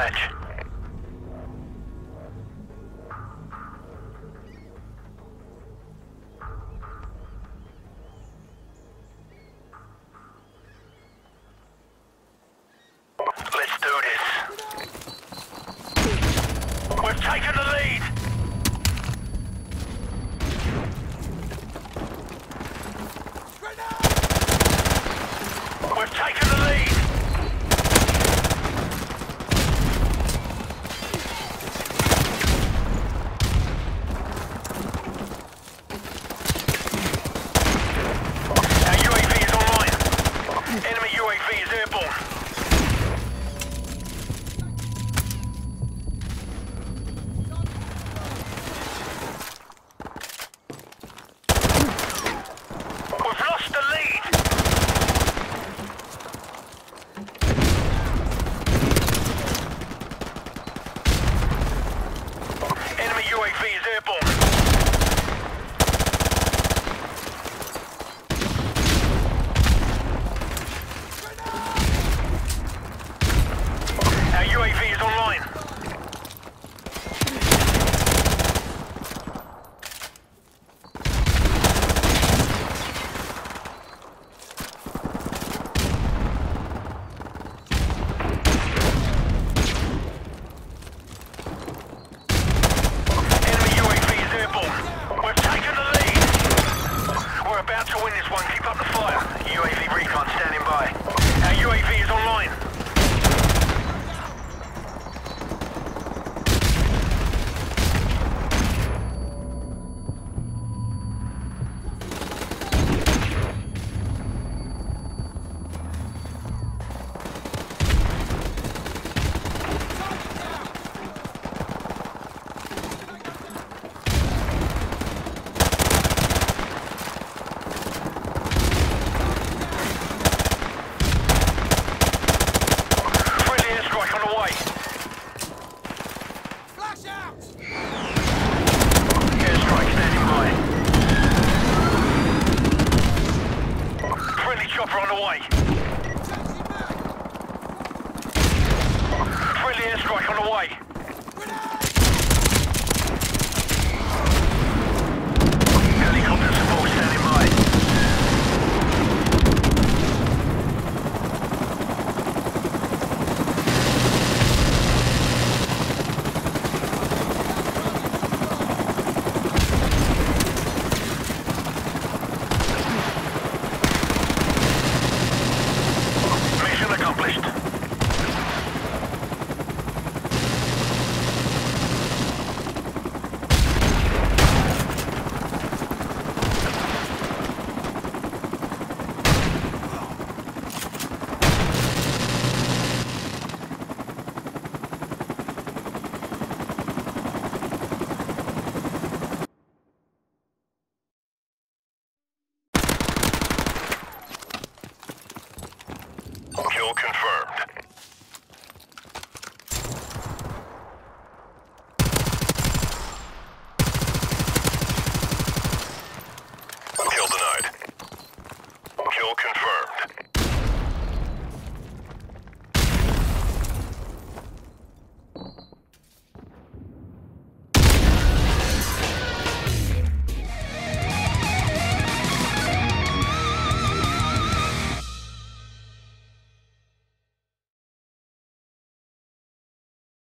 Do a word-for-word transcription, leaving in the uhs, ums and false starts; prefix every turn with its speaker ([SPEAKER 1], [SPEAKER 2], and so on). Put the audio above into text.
[SPEAKER 1] deathmatch. Let's do this. We've taken the lead. We've taken the lead. Our U A V is online. Enemy U A V is airborne. We've lost the lead. Enemy U A V is airborne. Our U A V is online. Enemy U A V is airborne. We've taken the lead. We're about to win this one. Keep up the fire. U A V recon standing by. Our U A V is online. Friendly airstrike on the way.
[SPEAKER 2] Flash out!
[SPEAKER 1] Airstrike standing by. Friendly chopper on the way.
[SPEAKER 2] Changing back!
[SPEAKER 1] Friendly airstrike on the way.